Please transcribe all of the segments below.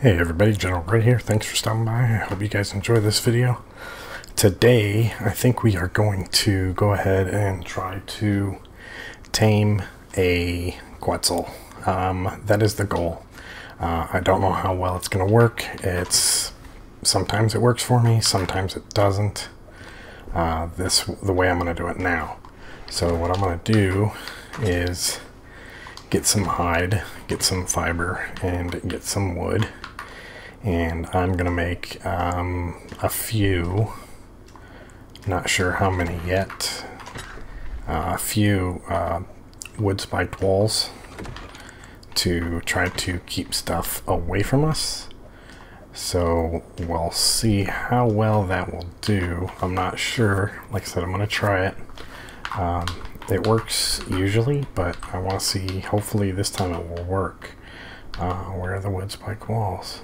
Hey everybody, General right here. Thanks for stopping by. I hope you guys enjoy this video. Today, I think we are going to go ahead and try to tame a Quetzal. That is the goal. I don't know how well it's going to work. Sometimes it works for me, sometimes it doesn't. The way I'm going to do it now. So what I'm going to do is get some hide, get some fiber, and get some wood. And I'm gonna make a few, not sure how many yet, a few wood spiked walls to try to keep stuff away from us. So we'll see how well that will do. I'm not sure. Like I said, I'm gonna try it. It works usually, but I want to see, hopefully this time it will work. Where are the wood spike walls?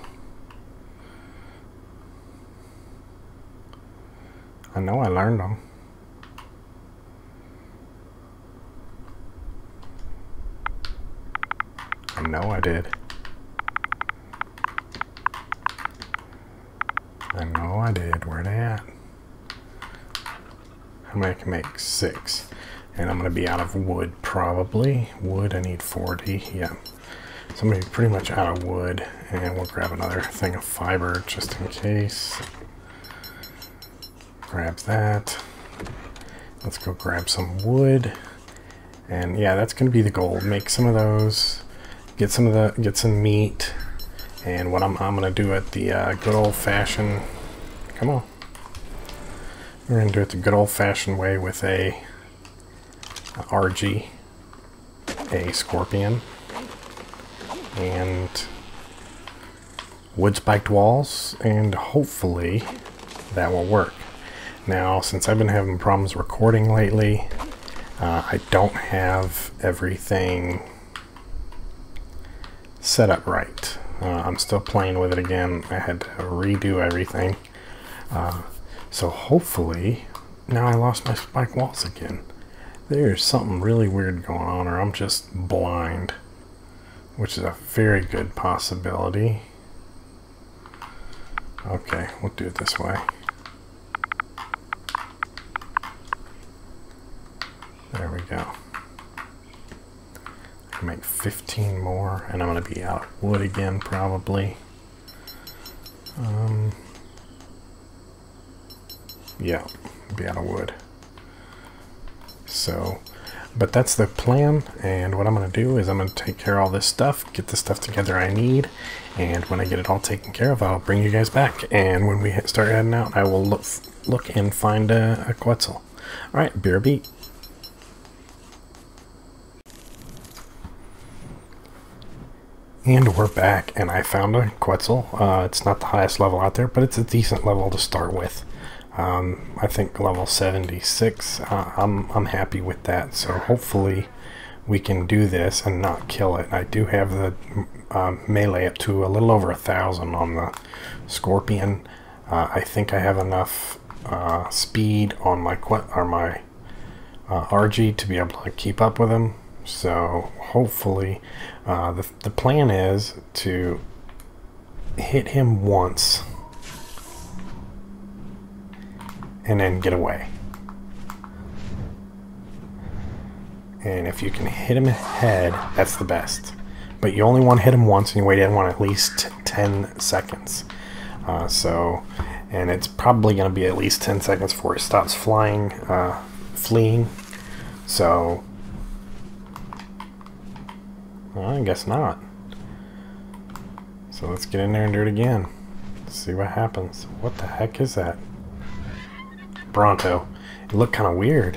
I know I learned them. I know I did. I know I did. Where they at? How many I can make? 6. And I'm going to be out of wood, probably. Wood, I need 40. Yeah. So I'm going to be pretty much out of wood. And we'll grab another thing of fiber just in case. Grab that. Let's go grab some wood. And yeah, that's going to be the goal. Make some of those. Get some meat. And what I'm going to do it the good old-fashioned... Come on. We're going to do it the good old-fashioned way with a RG, a scorpion, and wood spiked walls, and hopefully that will work. Now, since I've been having problems recording lately, I don't have everything set up right. I'm still playing with it again. I had to redo everything. So hopefully, now I lost my spike walls again. There's something really weird going on, or I'm just blind, which is a very good possibility. Okay, we'll do it this way. There we go. I can make 15 more, and I'm going to be out of wood again, probably. Yeah, be out of wood. So, but that's the plan, and what I'm going to do is I'm going to take care of all this stuff, get the stuff together I need, and when I get it all taken care of, I'll bring you guys back. And when we start heading out, I will look and find a Quetzal. Alright, beer beat. And we're back, and I found a Quetzal. It's not the highest level out there, but it's a decent level to start with. I think level 76. I'm happy with that, so hopefully we can do this and not kill it. I do have the melee up to a little over 1,000 on the scorpion. I think I have enough speed on my RG to be able to keep up with him. So hopefully the plan is to hit him once and then get away. And if you can hit him ahead, that's the best. But you only want to hit him once, and you wait in one at least 10 seconds. And it's probably going to be at least 10 seconds before he stops flying, fleeing. So well, I guess not. So let's get in there and do it again. Let's see what happens. What the heck is that? Bronto. It looked kind of weird.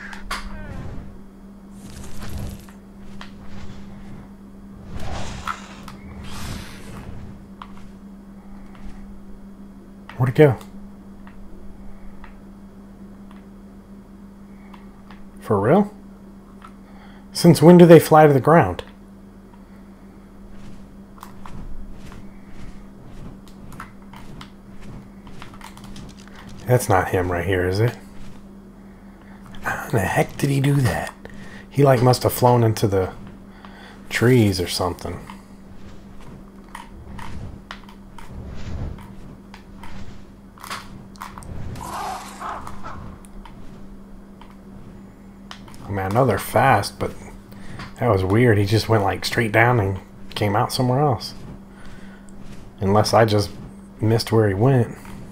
Where'd it go? For real? Since when do they fly to the ground? That's not him right here, is it? How the heck did he do that? He like must have flown into the trees or something. know they're fast, but that was weird. He just went like straight down and came out somewhere else. Unless I just missed where he went.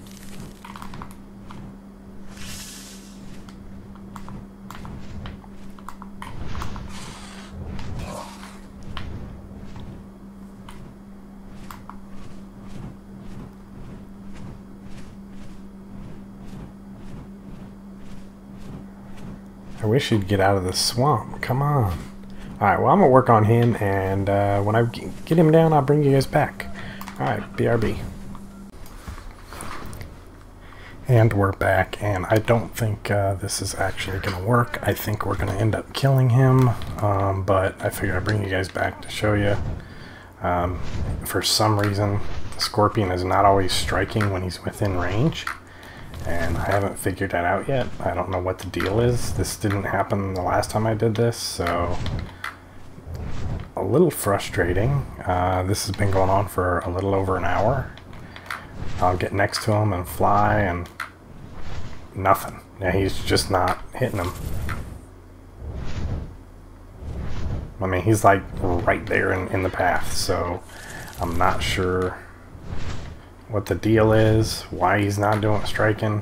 I wish he'd get out of the swamp. Come on. Alright, well, I'm going to work on him, and when I get him down, I'll bring you guys back. Alright, BRB. And we're back, and I don't think this is actually going to work. I think we're going to end up killing him, but I figured I'd bring you guys back to show you. For some reason, the scorpion is not always striking when he's within range. And I haven't figured that out yet. I don't know what the deal is. This didn't happen the last time I did this, so a little frustrating. This has been going on for a little over an hour. I'll get next to him and fly and nothing. Yeah, he's just not hitting him. I mean, he's like right there in the path, so I'm not sure what the deal is, why he's not doing striking.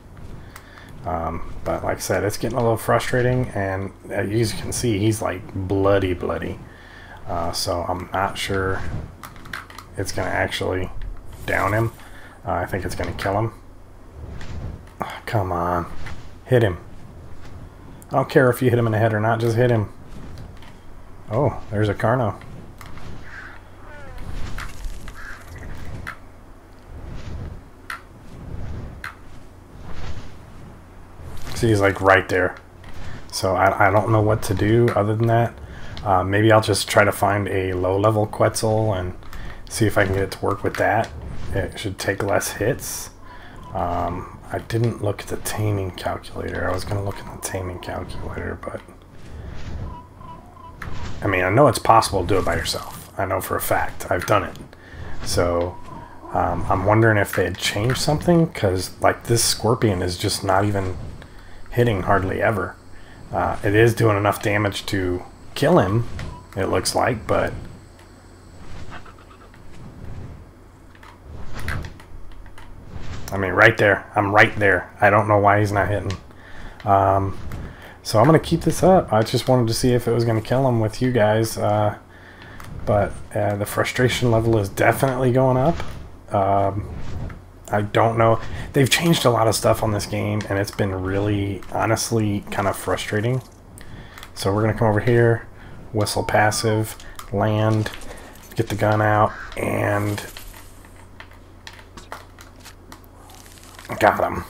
But like I said, it's getting a little frustrating, and as you can see, he's like bloody. So I'm not sure it's going to actually down him. I think it's going to kill him. Oh, come on. Hit him. I don't care if you hit him in the head or not, just hit him. Oh, there's a Carno. See, he's like right there. So I don't know what to do other than that. Maybe I'll just try to find a low-level Quetzal and see if I can get it to work with that. It should take less hits. I didn't look at the taming calculator. I was going to look at the taming calculator, but I mean, I know it's possible to do it by yourself. I know for a fact. I've done it. So I'm wondering if they had changed something, because like this scorpion is just not even hitting hardly ever. It is doing enough damage to kill him, it looks like, but I mean, right there. I'm right there. I don't know why he's not hitting. So I'm going to keep this up. I just wanted to see if it was going to kill him with you guys. But the frustration level is definitely going up. I don't know. They've changed a lot of stuff on this game, and it's been really, honestly, kind of frustrating. So we're going to come over here, whistle passive, land, get the gun out, and got him.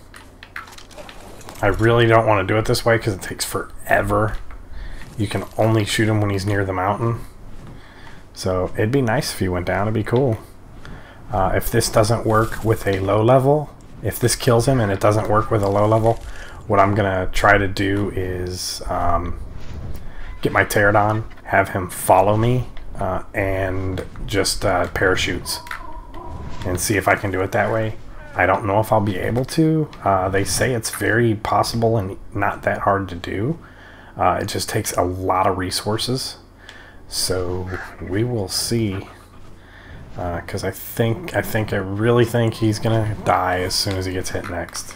I really don't want to do it this way because it takes forever. You can only shoot him when he's near the mountain. So it'd be nice if he went down. It'd be cool. If this doesn't work with a low level, if this kills him and it doesn't work with a low level, what I'm going to try to do is get my pterodon, have him follow me, and just parachutes. And see if I can do it that way. I don't know if I'll be able to. They say it's very possible and not that hard to do. It just takes a lot of resources. So we will see. Because I really think he's gonna die as soon as he gets hit next.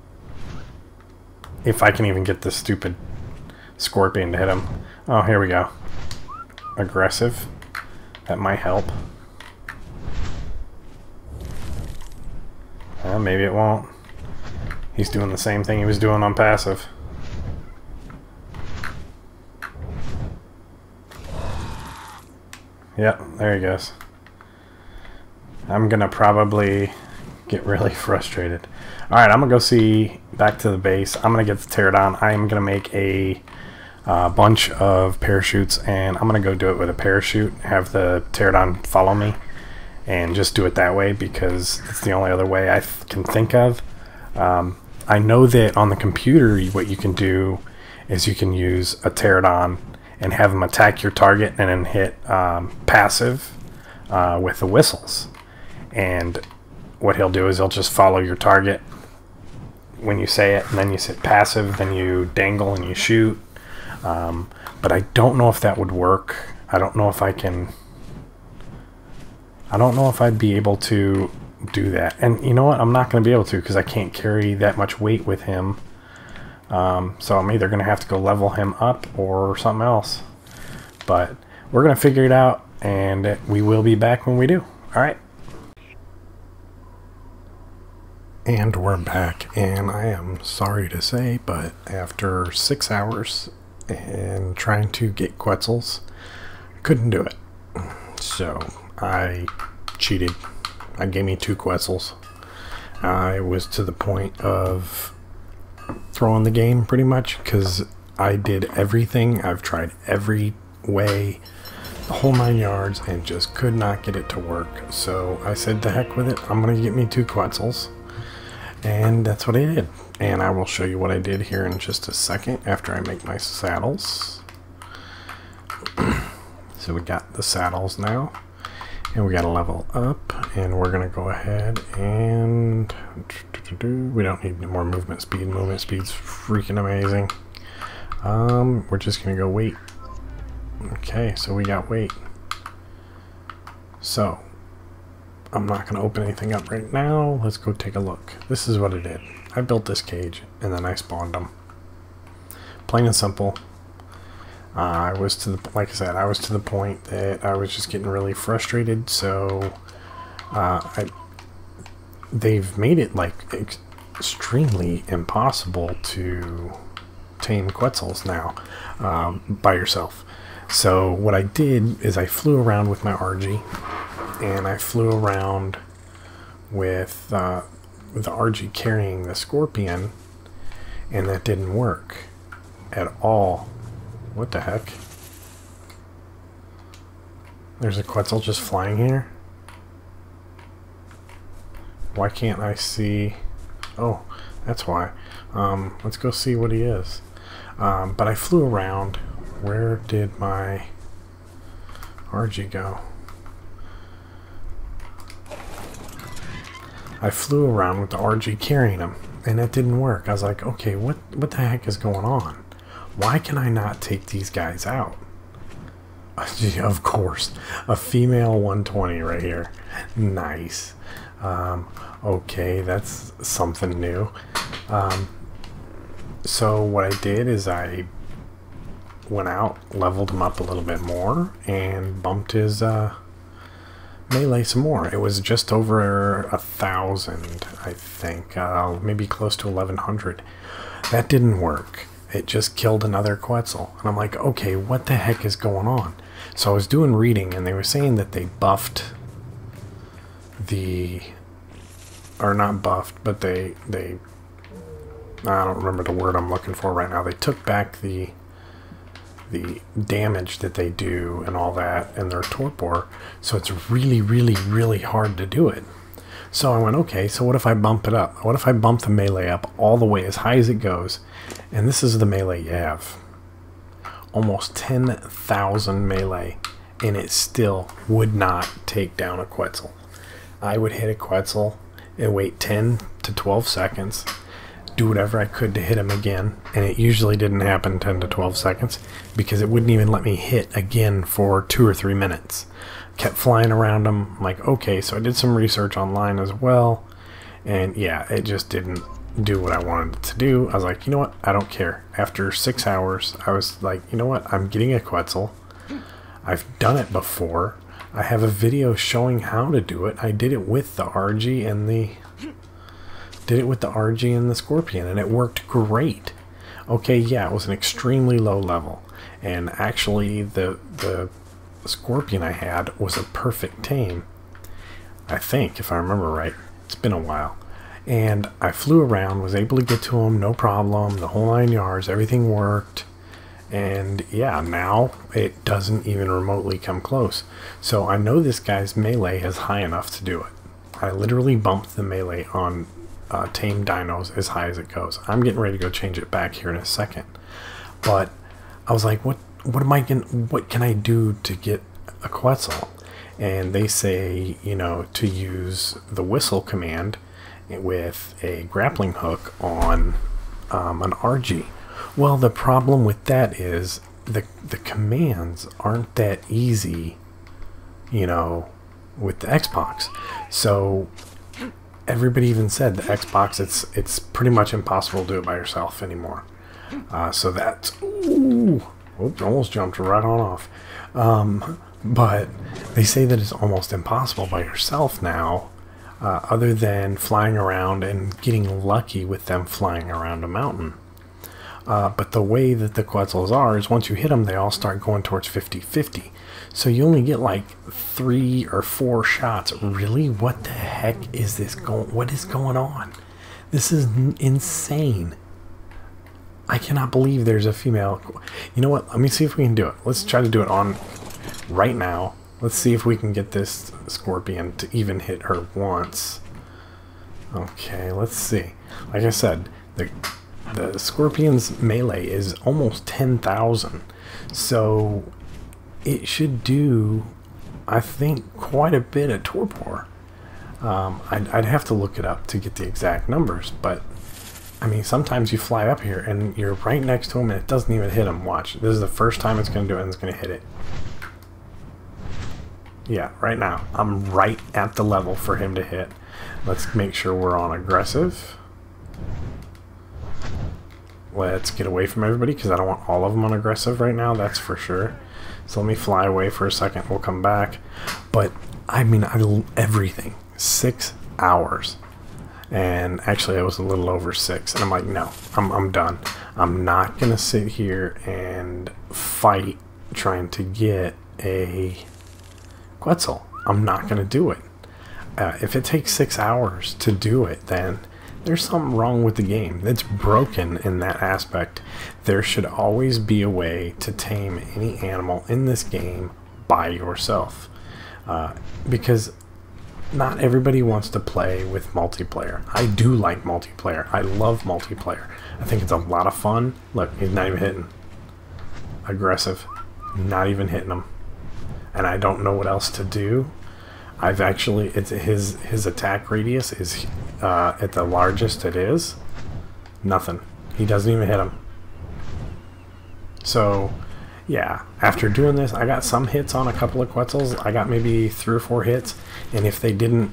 If I can even get this stupid scorpion to hit him. Oh, here we go. Aggressive. That might help. Maybe it won't. He's doing the same thing he was doing on passive. Yep, there he goes. I'm gonna probably get really frustrated. Alright, I'm gonna go see back to the base. I'm gonna get the pterodon. I'm gonna make a bunch of parachutes, and I'm gonna go do it with a parachute. Have the pterodon follow me, and just do it that way because it's the only other way I can think of. I know that on the computer, what you can do is you can use a pterodon and have them attack your target and then hit passive with the whistles. And what he'll do is he'll just follow your target when you say it, and then you hit passive, then you dangle and you shoot. But I don't know if that would work. I don't know if I can. I don't know if I'd be able to do that. And you know what? I'm not going to be able to because I can't carry that much weight with him. So I'm either going to have to go level him up or something else. But we're going to figure it out, and we will be back when we do. All right. And we're back, and I am sorry to say, but after 6 hours and trying to get Quetzals, couldn't do it. So I cheated. I gave me 2 Quetzals. I was to the point of throwing the game pretty much because I did everything. I've tried every way, the whole 9 yards, and just could not get it to work. So I said, to heck with it. I'm going to get me 2 Quetzals. And that's what I did. And I will show you what I did here in just a second after I make my saddles. So we got the saddles now. And we got to level up. And we're going to go ahead and... we don't need any more movement speed. Movement speed's freaking amazing. We're just going to go weight. Okay, so we got weight. So... I'm not going to open anything up right now. Let's go take a look. This is what I did. I built this cage, and then I spawned them. Plain and simple. I was to the, like I said, I was to the point that I was just getting really frustrated. So, they've made it like extremely impossible to tame Quetzals now by yourself. So what I did is I flew around with my RG. And I flew around with the RG carrying the scorpion, and that didn't work at all. What the heck? There's a Quetzal just flying here? Why can't I see? Oh, that's why. Let's go see what he is. But I flew around. Where did my RG go? I flew around with the RG carrying him, and that didn't work. I was like, okay, what the heck is going on? Why can I not take these guys out? Of course, a female 120 right here. Nice. Okay, that's something new. So what I did is I went out, leveled him up a little bit more, and bumped his melee some more. It was just over 1,000, I think, maybe close to 1,100. That didn't work. It just killed another Quetzal. And I'm like, okay, what the heck is going on? So I was doing reading, and they were saying that they buffed the, or not buffed, but they I don't remember the word I'm looking for right now. They took back the damage that they do and all that in their torpor, so it's really hard to do it. So I went, okay, so what if I bump it up? What if I bump the melee up all the way as high as it goes? And this is the melee you have. Almost 10,000 melee, and it still would not take down a Quetzal. I would hit a Quetzal and wait 10 to 12 seconds, do whatever I could to hit him again, and it usually didn't happen 10 to 12 seconds because it wouldn't even let me hit again for 2 or 3 minutes. Kept flying around him. I'm like, okay, so I did some research online as well, and yeah, it just didn't do what I wanted it to do. I was like, you know what, I don't care. After 6 hours, I was like, you know what, I'm getting a Quetzal. I've done it before. I have a video showing how to do it. I did it with the RG and the Scorpion, and it worked great. Okay, yeah, it was an extremely low level, and actually the Scorpion I had was a perfect tame, I think, if I remember right. It's been a while. And I flew around, was able to get to him, no problem, the whole 9 yards, everything worked. And yeah, now it doesn't even remotely come close. So I know this guy's melee is high enough to do it. I literally bumped the melee on Tame dinos as high as it goes. I'm getting ready to go change it back here in a second. But I was like, what can I do to get a Quetzal? And they say, you know, to use the whistle command with a grappling hook on an RG. Well, the problem with that is the commands aren't that easy, you know, with the Xbox. So everybody even said the Xbox, it's pretty much impossible to do it by yourself anymore. So that's, ooh, oops, almost jumped right on off. But they say that it's almost impossible by yourself now, other than flying around and getting lucky with them flying around a mountain. But the way that the Quetzals are is once you hit them, they all start going towards 50-50. So you only get like 3 or 4 shots. Really? What the heck is this going? What is going on? This is insane. I cannot believe there's a female. You know what? Let me see if we can do it. Let's try to do it on right now. Let's see if we can get this scorpion to even hit her once. Okay, let's see. Like I said, the scorpion's melee is almost 10,000. So it should do, I think, quite a bit of torpor. I'd have to look it up to get the exact numbers, but I mean, sometimes you fly up here and you're right next to him and it doesn't even hit him. Watch, this is the first time it's going to do it and it's going to hit it. Yeah, right now I'm right at the level for him to hit. Let's make sure we're on aggressive. Let's get away from everybody because I don't want all of them on aggressive right now, that's for sure. So let me fly away for a second, we'll come back. But I mean, everything, 6 hours. And actually I was a little over 6 and I'm like, no, I'm done. I'm not gonna sit here and fight trying to get a Quetzal. I'm not gonna do it. If it takes 6 hours to do it, then there's something wrong with the game. It's broken in that aspect. There should always be a way to tame any animal in this game by yourself. Because not everybody wants to play with multiplayer. I do like multiplayer. I love multiplayer. I think it's a lot of fun. Look, he's not even hitting. Aggressive. Not even hitting him. And I don't know what else to do. I've actually, it's his attack radius is at the largest it is. Nothing. He doesn't even hit him. So yeah, after doing this, I got some hits on a couple of Quetzals. I got maybe 3 or 4 hits, and if they didn't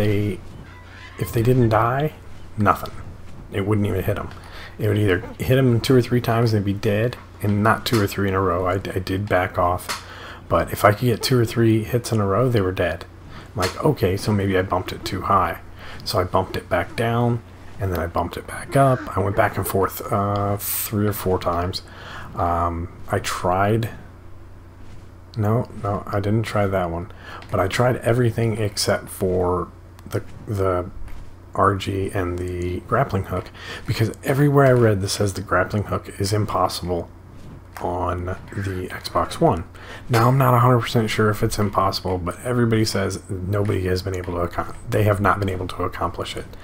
die, nothing. It wouldn't even hit them. It would either hit them 2 or 3 times and they'd be dead, and not 2 or 3 in a row. I did back off, but if I could get 2 or 3 hits in a row, they were dead. I'm like, okay, so maybe I bumped it too high. So I bumped it back down, and then I bumped it back up. I went back and forth 3 or 4 times. I tried, no, I didn't try that one, but I tried everything except for the RG and the grappling hook, because everywhere I read this says the grappling hook is impossible on the Xbox One. Now I'm not 100% sure if it's impossible, but everybody says nobody has been able to they have not been able to accomplish it.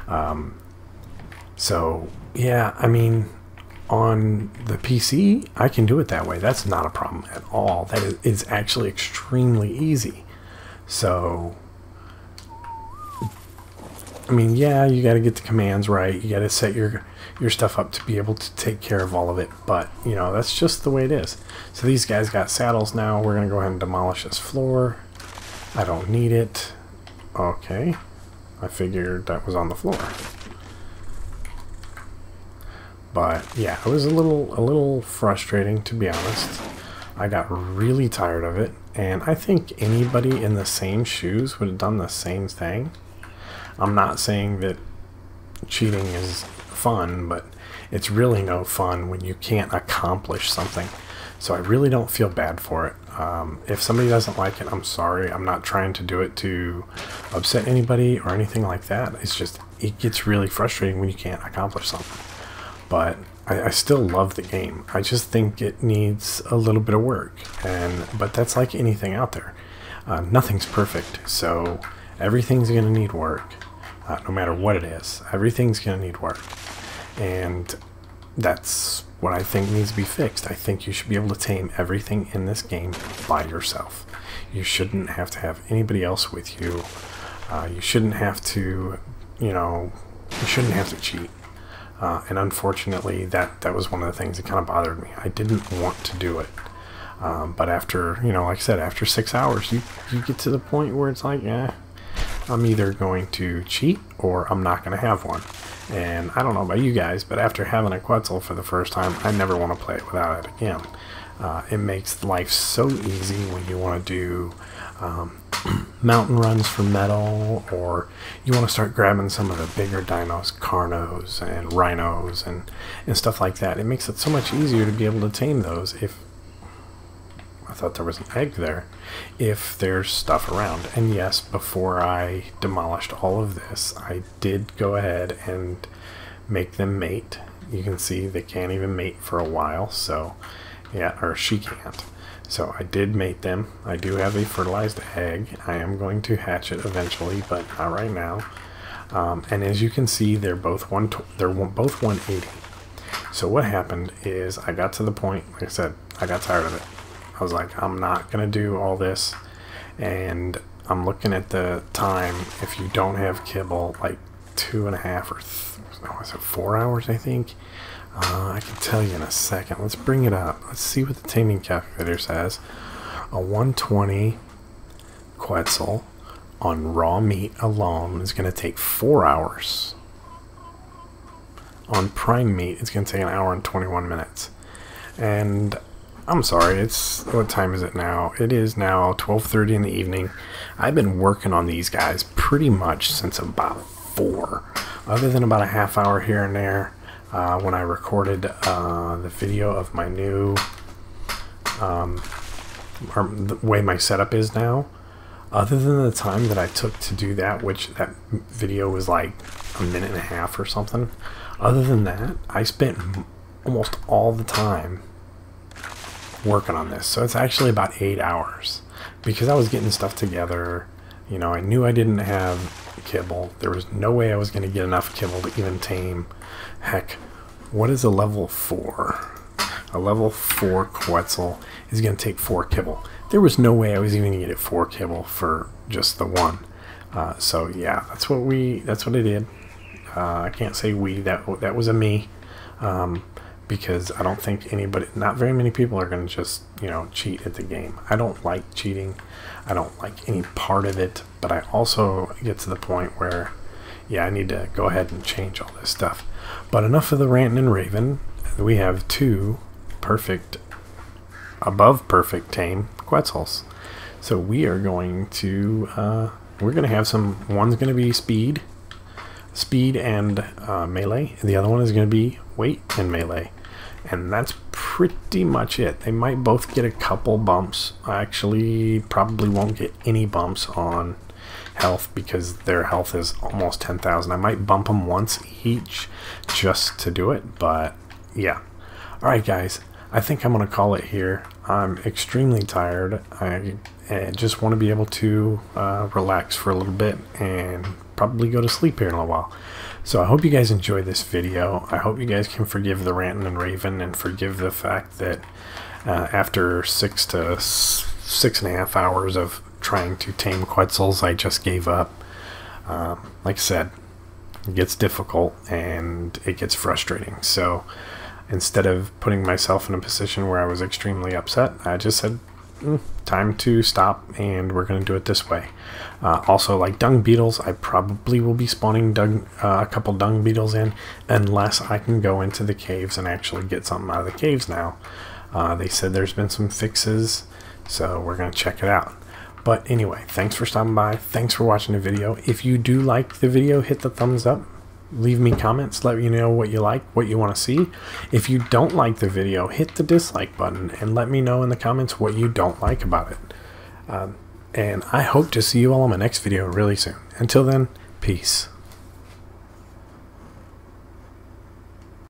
So yeah, I mean, on the PC, I can do it that way. That's not a problem at all. That is actually extremely easy. So, I mean, yeah, you got to get the commands right. You got to set your stuff up to be able to take care of all of it. But, you know, that's just the way it is. So these guys got saddles now. We're going to go ahead and demolish this floor. I don't need it. Okay. I figured that was on the floor. But yeah, it was a little frustrating, to be honest. I got really tired of it, and I think anybody in the same shoes would have done the same thing. I'm not saying that cheating is fun, but it's really no fun when you can't accomplish something. So I really don't feel bad for it. If somebody doesn't like it, I'm sorry. I'm not trying to do it to upset anybody or anything like that. It's just, it gets really frustrating when you can't accomplish something. But I still love the game. I just think it needs a little bit of work. But that's like anything out there. Nothing's perfect, so everything's going to need work. No matter what it is, everything's going to need work. And that's what I think needs to be fixed. I think you should be able to tame everything in this game by yourself. You shouldn't have to have anybody else with you. You shouldn't have to, you know, you shouldn't have to cheat. And unfortunately, that was one of the things that kind of bothered me. I didn't want to do it. But after, you know, like I said, after 6 hours, you get to the point where it's like, I'm either going to cheat or I'm not going to have one. And I don't know about you guys, but after having a Quetzal for the first time, I never want to play it without it again. It makes life so easy when you want to do mountain runs for metal, or you want to start grabbing some of the bigger dinos, carnos and rhinos and stuff like that. It makes it so much easier to be able to tame those. If I thought there was an egg there, if there's stuff around. And yes, before I demolished all of this, I did go ahead and make them mate. You can see they can't even mate for a while, so yeah, or she can't. So I did mate them. I do have a fertilized egg. I am going to hatch it eventually, but not right now. And as you can see, they're both both 180. So what happened is I got to the point, like I said, I got tired of it. I was like, I'm not gonna do all this, and I'm looking at the time. If you don't have kibble, like 2.5 or was it 4 hours, I think. I can tell you in a second. Let's bring it up. Let's see what the taming calculator says. A 120 Quetzal on raw meat alone is going to take 4 hours. On prime meat, it's going to take 1 hour and 21 minutes. And I'm sorry, what time is it now? It is now 12:30 in the evening. I've been working on these guys pretty much since about 4. Other than about a half hour here and there. When I recorded the video of my new, or the way my setup is now, other than the time that I took to do that, which that video was like 1.5 minutes or something, other than that, I spent almost all the time working on this. So it's actually about 8 hours, because I was getting stuff together. You know, I knew I didn't have kibble. There was no way I was going to get enough kibble to even tame. Heck, what is a level 4? A level 4 Quetzal is going to take 4 kibble. There was no way I was even going to get 4 kibble for just the one. So yeah, that's what I did. I can't say we, that was a me. Because I don't think not very many people are going to just, you know, cheat at the game. I don't like cheating. I don't like any part of it, but I also get to the point where, yeah, I need to go ahead and change all this stuff. But enough of the ranting and raving. We have 2 above perfect tame Quetzals. So we are going to, we're going to have one's going to be speed and melee, and the other one is going to be weight and melee. And that's pretty much it. They might both get a couple bumps. I actually probably won't get any bumps on health, because their health is almost 10,000. I might bump them once each just to do it, but yeah. Alright guys, I think I'm going to call it here. I'm extremely tired. I just want to be able to relax for a little bit and probably go to sleep here in a little while. So I hope you guys enjoyed this video. I hope you guys can forgive the ranting and raving, and forgive the fact that after 6 to 6.5 hours of trying to tame Quetzals, I just gave up. Like I said, it gets difficult and it gets frustrating. So instead of putting myself in a position where I was extremely upset, I just said, time to stop, and we're going to do it this way. Also, like dung beetles, I probably will be spawning a couple dung beetles in, unless I can go into the caves and actually get something out of the caves now. They said there's been some fixes, so we're going to check it out. But anyway, thanks for stopping by. Thanks for watching the video. If you do like the video, hit the thumbs up. Leave me comments. Let me know what you like, what you want to see. If you don't like the video, hit the dislike button and let me know in the comments what you don't like about it. And I hope to see you all in my next video really soon. Until then, peace.